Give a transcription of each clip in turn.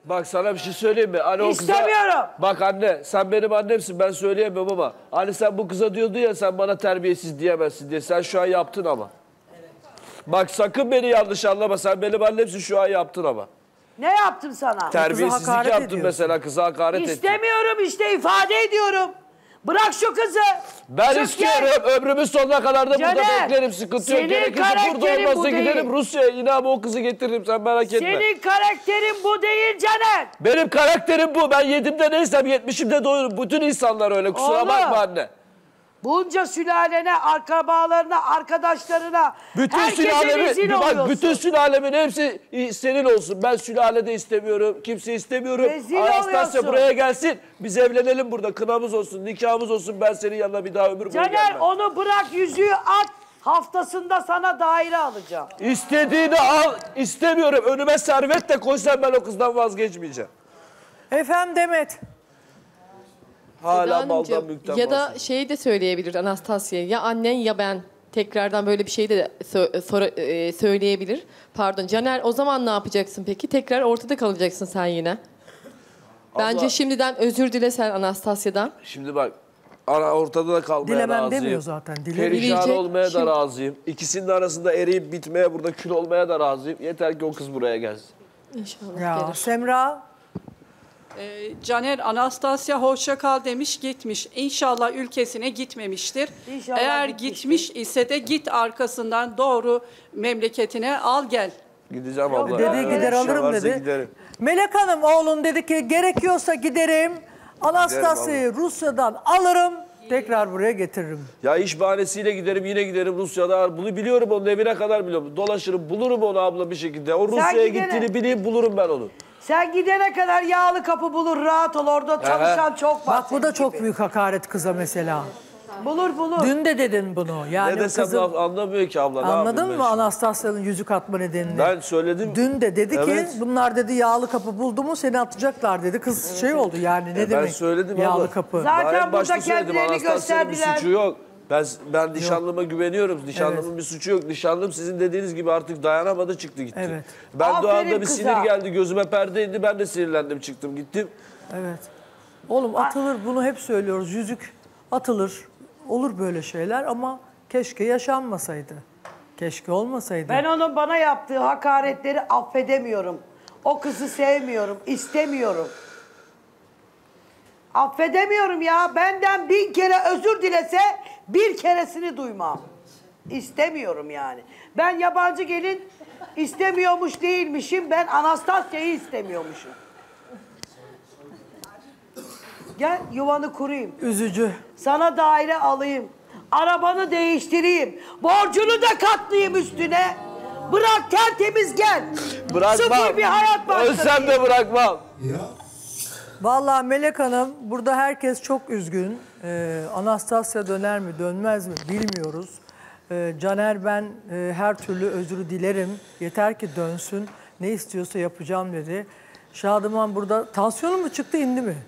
Bak sana bir şey söyleyeyim mi? Hani İstemiyorum. Bak anne sen benim annemsin ben söyleyemem ama. Hani sen bu kıza diyordun ya sen bana terbiyesiz diyemezsin diye. Sen şu an yaptın ama. Bak sakın beni yanlış anlama. Sen benim annemsin şu an yaptın ama. Ne yaptım sana? Terbiyesizlik yaptın mesela kıza hakaret ettin. İstemiyorum işte ifade ediyorum. Bırak şu kızı. Ben Çık istiyorum. gel. Ömrümün sonuna kadar da burada Caner, beklerim. Sıkıntı yok. senin Gerekirse burada karakterin olmazsa bu giderim değil. Rusya'ya. Yine ama o kızı getiririm. Sen merak etme. Senin karakterin bu değil Caner. Benim karakterim bu. Ben yedimde neysem 70'imde doyurum. Bütün insanlar öyle. Kusura Oğlum. bakma anne. Bunca sülalene, akrabalarına, arkadaşlarına, Bütün herkese rezil bak oluyorsun. bütün sülalemin hepsi senin olsun. Ben sülalede istemiyorum. Kimse istemiyorum. Rezil Anastasya oluyorsun. buraya gelsin. Biz evlenelim burada. Kınamız olsun, nikahımız olsun. Ben senin yanına bir daha ömür boyu Caner gelmem. onu bırak yüzüğü at. Haftasında sana daire alacağım. İstediğini al. İstemiyorum. Önüme servet de koysan ben o kızdan vazgeçmeyeceğim. Efendim Demet. Hala baldan mülkten ya da bahsediyor. şey de söyleyebilir Anastasya. Ya annen ya ben. Tekrardan böyle bir şey de söyleyebilir. Pardon Caner o zaman ne yapacaksın peki? Tekrar ortada kalacaksın sen yine. Bence Abla, şimdiden özür dile sen Anastasya'dan. şimdi bak ortada da kalmaya Dilemem razıyım. demiyor zaten. Perişan Dileyecek. olmaya da Şimdi- razıyım. İkisinin arasında eriyip bitmeye burada kül olmaya da razıyım. Yeter ki o kız buraya gelsin. İnşallah Ya gelir. Semra. Caner Anastasya hoşça kal demiş gitmiş. İnşallah ülkesine gitmemiştir. İnşallah Eğer gitmiştir. gitmiş ise de git arkasından doğru memleketine al gel. Gideceğim abla. Dedi Öyle bir gider şey alırım varsa dedi. giderim. Melek Hanım oğlun dedi ki gerekiyorsa giderim. Anastasya'yı Rusya'dan alırım. Tekrar buraya getiririm. Ya iş bahanesiyle giderim yine giderim Rusya'da. Bunu biliyorum onun evine kadar biliyorum. Dolaşırım bulurum onu abla bir şekilde. O Rusya'ya gidene- gittiğini bileyim bulurum ben onu. Sen gidene kadar yağlı kapı bulur, rahat ol. Orada çalışan çok var. Bak bu da senin çok gibi. büyük hakaret kıza mesela. Bulur. Dün de dedin bunu. Yani Ne desem kızım, anlamıyor ki abla. Ne anladın yapayım mı ben şimdi? Anastasya'nın yüzük atma nedenini? Ben söyledim. Dün de dedi Evet. ki bunlar dedi yağlı kapı buldu mu seni atacaklar dedi. Kız şey oldu yani ne Ben demek söyledim yağlı abla. kapı. Zaten Daha en burada başta söyledim, kendilerini Anastasya'nın bir gösterdiler. suçu yok. Ben nişanlıma güveniyorum. Nişanlımın bir suçu yok. Nişanlım sizin dediğiniz gibi artık dayanamadı çıktı gitti. Evet. Ben de o Aferin anda bir kıza. sinir geldi. Gözüme perde indi. Ben de sinirlendim çıktım gittim. Evet. Oğlum atılır bunu hep söylüyoruz. Yüzük atılır. Olur böyle şeyler ama keşke yaşanmasaydı. Keşke olmasaydı. Ben onun bana yaptığı hakaretleri affedemiyorum. O kızı sevmiyorum, istemiyorum. Affedemiyorum ya. Benden 1000 kere özür dilese bir keresini duymam. İstemiyorum yani. Ben yabancı gelin istemiyormuş değilmişim. Ben Anastasya'yı istemiyormuşum. Gel yuvanı kurayım. Üzücü. Sana daire alayım. Arabanı değiştireyim. Borcunu da katlayayım üstüne. Bırak tertemiz gel. Bırakmam. Sıfır bir hayat başlatayım. Ölsem de bırakmam. Vallahi Melek Hanım burada herkes çok üzgün. Anastasya döner mi dönmez mi bilmiyoruz. Caner ben her türlü özrü dilerim. Yeter ki dönsün. Ne istiyorsa yapacağım dedi. Şadıman burada tansiyonun mu çıktı indi mi?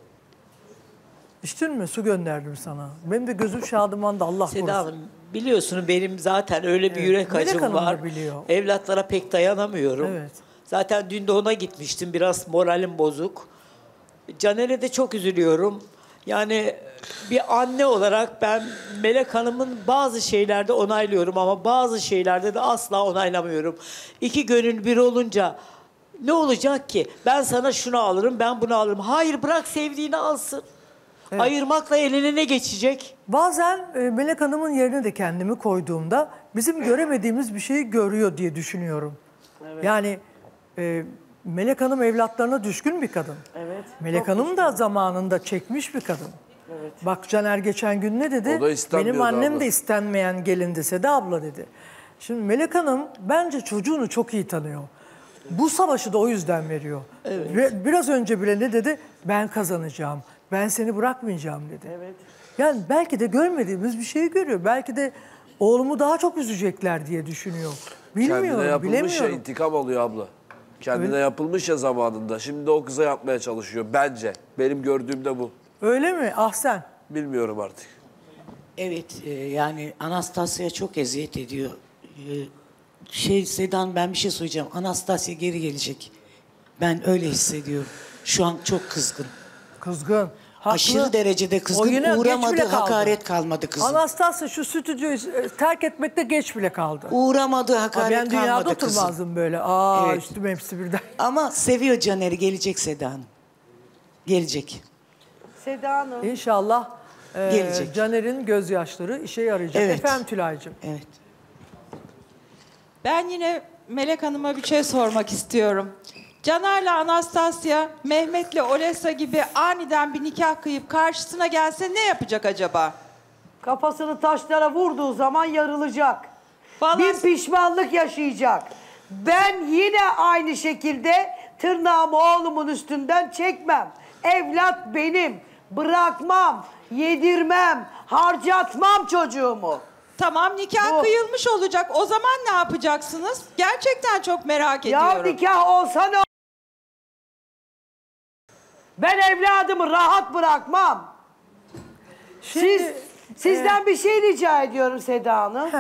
İçtin mi? Su gönderdim sana. Benim de gözüm Şadıman'da Allah Seda korusun. Hanım biliyorsunuz benim zaten öyle bir Evet. yürek Melek acım Hanım da var. biliyor. Evlatlara pek dayanamıyorum. Evet. Zaten dün de ona gitmiştim. Biraz moralim bozuk. Caner'e de çok üzülüyorum. Yani bir anne olarak ben Melek Hanım'ın bazı şeylerde onaylıyorum ama bazı şeylerde de asla onaylamıyorum. İki gönül bir olunca ne olacak ki? Ben sana şunu alırım, ben bunu alırım. Hayır bırak sevdiğini alsın. Evet. Ayırmakla eline ne geçecek? Bazen Melek Hanım'ın yerine de kendimi koyduğumda bizim göremediğimiz bir şeyi görüyor diye düşünüyorum. Yani Melek Hanım evlatlarına düşkün bir kadın. Evet. Melek Hanım da zamanında çekmiş bir kadın. Evet. Bak Caner geçen gün ne dedi? O da istenmiyordu Benim annem abla. de istenmeyen gelindi Seda abla dedi. Şimdi Melek Hanım bence çocuğunu çok iyi tanıyor. Bu savaşı da o yüzden veriyor. Ve biraz önce bile ne dedi? Ben kazanacağım. Ben seni bırakmayacağım dedi. Evet. Yani belki de görmediğimiz bir şeyi görüyor. Belki de oğlumu daha çok üzecekler diye düşünüyor. Kendine Bilmiyorum, yapılmış ya bilemiyorum. intikam alıyor abla. Kendine yapılmış ya zamanında. Şimdi de o kıza yapmaya çalışıyor bence. Benim gördüğüm de bu. Öyle mi? Ahsen. Bilmiyorum artık. Evet, yani Anastasya çok eziyet ediyor. Sedan ben bir şey söyleyeceğim. Anastasya geri gelecek. Ben öyle hissediyorum. Şu an çok kızgın. Kızgın. Haklı. Aşırı derecede O kızgın. yine geç Uğramadı, bile kaldı. hakaret kalmadı kızım. Anastasya şu stüdyoyu terk etmekte geç bile kaldı. Uğramadı, Aa, hakaret ben dünyada kalmadı kızım. oturmazdım böyle. Evet. Üstüme hepsi birden. Ama seviyor Caner'i, gelecek Seda Hanım. Gelecek. Seda Hanım. İnşallah Gelecek. Caner'in gözyaşları işe yarayacak. Evet. Efendim Tülay'cığım. Evet. Ben yine Melek Hanım'a bir şey sormak istiyorum. Caner'le Anastasya, Mehmet'le Olesa gibi aniden bir nikah kıyıp karşısına gelse ne yapacak acaba? Kafasını taşlara vurduğu zaman yarılacak. Vallahi- Bir pişmanlık yaşayacak. Ben yine aynı şekilde tırnağımı oğlumun üstünden çekmem. Evlat benim. Bırakmam, yedirmem, harcatmam çocuğumu. Tamam, nikah Bu- kıyılmış olacak. O zaman ne yapacaksınız? Gerçekten çok merak Ya ediyorum. nikah olsa ne? Ben evladımı rahat bırakmam. Sizden bir şey rica ediyorum Seda Hanım.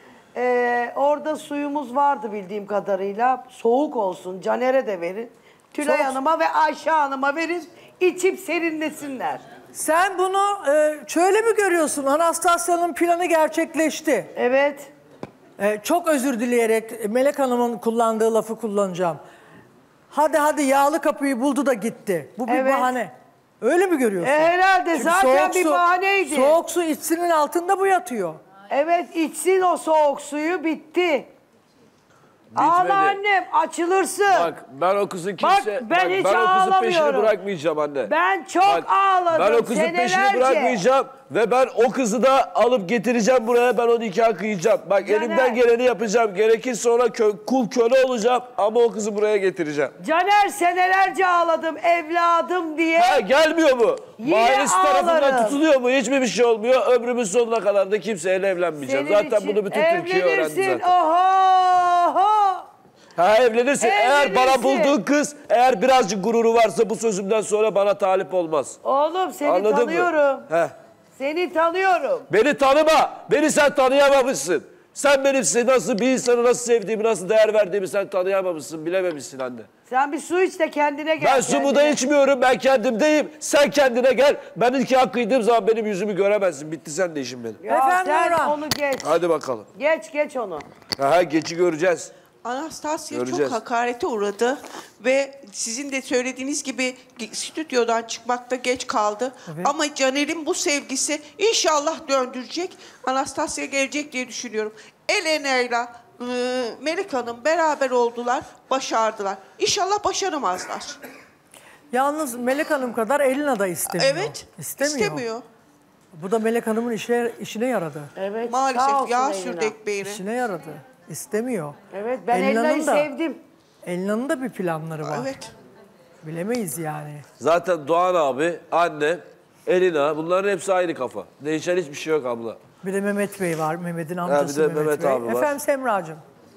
Orada suyumuz vardı bildiğim kadarıyla. Soğuk olsun. Caner'e de verin. Tülay Soğuk. Hanım'a ve Ayşe Hanım'a verin. İçip serinlesinler. Sen bunu şöyle mi görüyorsun? Anastasya'nın planı gerçekleşti. Evet. Çok özür dileyerek Melek Hanım'ın kullandığı lafı kullanacağım. Hadi yağlı kapıyı buldu da gitti. Bu bir Evet. bahane. Öyle mi görüyorsun? Herhalde Çünkü zaten soğuk bir su- bahaneydi. Soğuk su içsinin altında bu yatıyor. Evet içsin o soğuk suyu bitti. Bitmedi. Ağla annem açılırsın. Bak ben o kızın kimse... ben hiç o kızın peşini ağlamıyorum. bırakmayacağım anne. Ben çok ağladım Ben o kızın peşini senelerce. bırakmayacağım ve ben o kızı da alıp getireceğim buraya, ben o nikahı kıyacağım. Bak Caner. elimden geleni yapacağım. Gerekirse ona kul köle olacağım ama o kızı buraya getireceğim. Caner senelerce ağladım evladım diye. Ha gelmiyor mu? Yine Mahallesi tarafından ağlarım. tutuluyor mu? Hiçbir şey olmuyor. Ömrümün sonuna kadar da kimseyle evlenmeyeceğim. Senin Zaten için bunu bütün Türkiye öğrendi evlenirsin, zaten. Oho. Ha evlenirsin. Eğer bana Evlenirsin. bulduğun kız eğer birazcık gururu varsa bu sözümden sonra bana talip olmaz. Oğlum seni Anladın tanıyorum. mı? He. Seni tanıyorum. Beni tanıma. Beni sen tanıyamamışsın. Sen benim nasıl bir insanı nasıl sevdiğimi, nasıl değer verdiğimi sen tanıyamamışsın, bilememişsin anne. Sen bir su iç de kendine gel. Ben su mu da içmiyorum, ben kendimdeyim. Sen kendine gel. Ben nikah kıydığım zaman benim yüzümü göremezsin. Bitti sen de işin benim. Ya Efendim sen Nurhan? onu geç. Hadi bakalım. Geç onu. Ha geçi göreceğiz. Anastasya Göreceğiz. çok hakarete uğradı ve sizin de söylediğiniz gibi stüdyodan çıkmakta geç kaldı. Ama Caner'in bu sevgisi inşallah döndürecek. Anastasya gelecek diye düşünüyorum. Elena'yla Melek Hanım beraber oldular, başardılar. İnşallah başaramazlar. Yalnız Melek Hanım kadar Elina da istemiyor. Evet, İstemiyor. istemiyor. Bu da Melek Hanım'ın işine yaradı. Evet. sağ Maalesef olsun yağ Elina. sürdü ekmeğine. İşine yaradı. İstemiyor. Evet ben Elina'nın Elina'yı da- sevdim. Elina'nın da bir planları var. Evet. Bilemeyiz yani. Zaten Doğan abi, anne, Elina bunların hepsi aynı kafa. Değişen hiçbir şey yok abla. Bir de Mehmet Bey var. Mehmet'in amcası de Mehmet Mehmet Bey. abi var. Efendim Semracığım.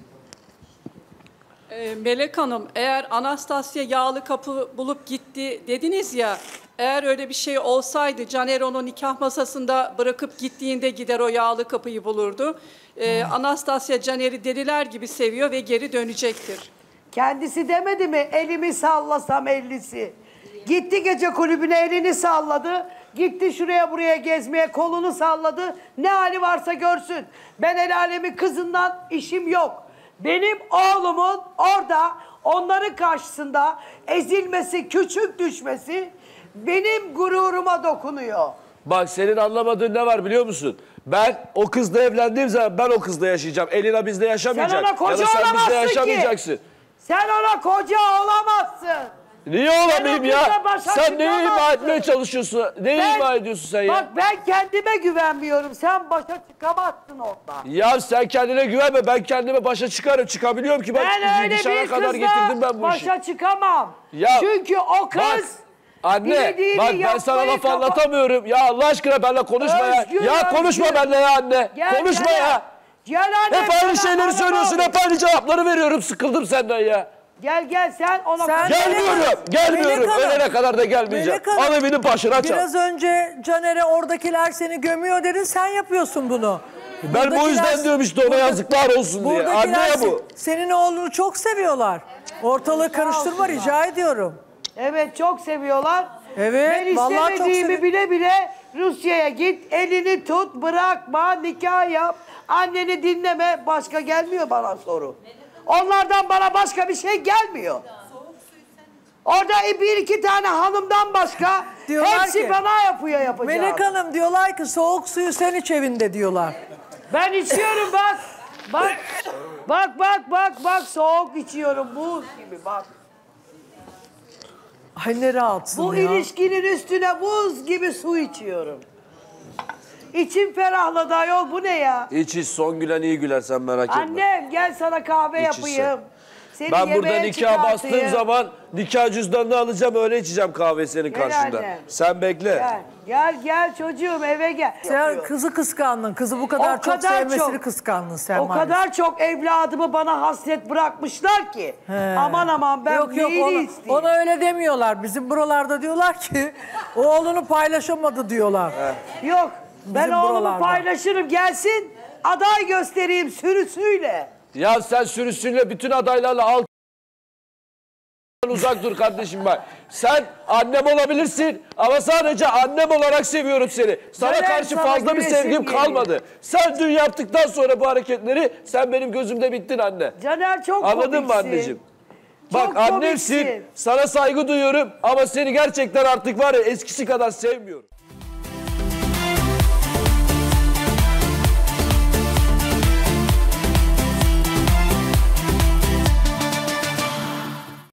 Melek Hanım, eğer Anastasya yağlı kapı bulup gitti dediniz ya, eğer öyle bir şey olsaydı Caner onu nikah masasında bırakıp gittiğinde gider o yağlı kapıyı bulurdu. Anastasya Caner'i deliler gibi seviyor ve geri dönecektir. Kendisi demedi mi elimi sallasam ellisi. Gitti gece kulübüne elini salladı. Gitti şuraya buraya gezmeye kolunu salladı. Ne hali varsa görsün. Ben el alemin kızından işim yok. Benim oğlumun orada onların karşısında ezilmesi, küçük düşmesi benim gururuma dokunuyor. Bak senin anlamadığın ne var biliyor musun? Ben o kızla evlendiğim zaman ben o kızla yaşayacağım. Elina bizle yaşamayacak. Sen ona koca ya da sen bizle olamazsın ki. yaşamayacaksın. Sen ona koca olamazsın. Niye olamayayım o ya? kızla başa Sen neyi ima çıkamazsın. etmeye çalışıyorsun? Neyi ima ediyorsun sen ya? Bak ben kendime güvenmiyorum. Sen başa çıkamazsın ondan. Ya sen kendine güvenme. Ben kendime başa çıkarım. Çıkabiliyorum ki. Bak, Ben öyle nişana bir kadar getirdim ben kızla bu işi. başa çıkamam. Ya, Çünkü o kız Bak, anne dilediğini bak ben sana yapmayı laf anlatamıyorum. Ya Allah aşkına benimle konuşma Özgür, ya. Ya konuşma özgür. benimle ya anne. Gel, konuşma gel. ya. Gel anne. Hep aynı sana şeyleri hanım söylüyorsun. olayım. Hep aynı cevapları veriyorum. Sıkıldım senden ya. Gel sen ona Sen- konuş. Gelmiyorum. Gelmiyorum. Melek Hanım. Ölene kadar da gelmeyeceğim. Melek Hanım, Al evinin başına çal. Biraz önce Caner'e oradakiler seni gömüyor dedin. Sen yapıyorsun bunu. Ben bu yüzden Buradakiler- diyorum işte ona yazıklar olsun diye. Buradakiler Anne ya bu. senin oğlunu çok seviyorlar. Ortalığı karıştırma rica ediyorum. Evet çok seviyorlar. Evet, Ben vallahi çok istemediğimi sevi- bile bile Rusya'ya git, elini tut, bırakma, nikah yap, anneni dinleme, başka gelmiyor bana soru. Onlardan bana başka bir şey gelmiyor. Orada bir iki tane hanımdan başka Diyorlar hepsi ki, bana yapıyor yapacağım. Melek Hanım diyorlar ki soğuk suyu sen iç evinde diyorlar. Ben içiyorum bak. Bak soğuk içiyorum buz gibi bak. Ay ne rahatsın Bu ya. ilişkinin üstüne buz gibi su içiyorum. İçim ferahladı ayol bu ne ya? Hiç son gülen iyi güler sen merak etme. Annem gel sana kahve İç yapayım. Seni Ben burada yemeğe nikah bastığım çıkartayım. zaman nikah cüzdanını alacağım öyle içeceğim kahve senin Gel karşında. annem. Sen bekle. Gel çocuğum eve gel. Sen Yapıyor. kızı kıskandın. Kızı bu kadar O çok kadar sevmesini çok. kıskandın sen O maalesef. kadar çok evladımı bana hasret bırakmışlar ki. He. Aman ben Yok neyini ona, isteyeyim? ona öyle demiyorlar. Bizim buralarda diyorlar ki oğlunu paylaşamadı diyorlar. Yok ben Bizim oğlumu buralarda. paylaşırım gelsin aday göstereyim sürüsüyle. Ya sen sürüsüyle bütün adaylarla al uzak dur kardeşim bak. Sen annem olabilirsin ama sadece annem olarak seviyorum seni. Sana Caner, karşı sana fazla bir gülesim sevgim geliyor. kalmadı. Sen dün yaptıktan sonra bu hareketleri sen benim gözümde bittin anne. Caner çok Anladın mı komiksin. anneciğim? Çok Bak annemsin, komiksin. sana saygı duyuyorum ama seni gerçekten artık var ya eskisi kadar sevmiyorum.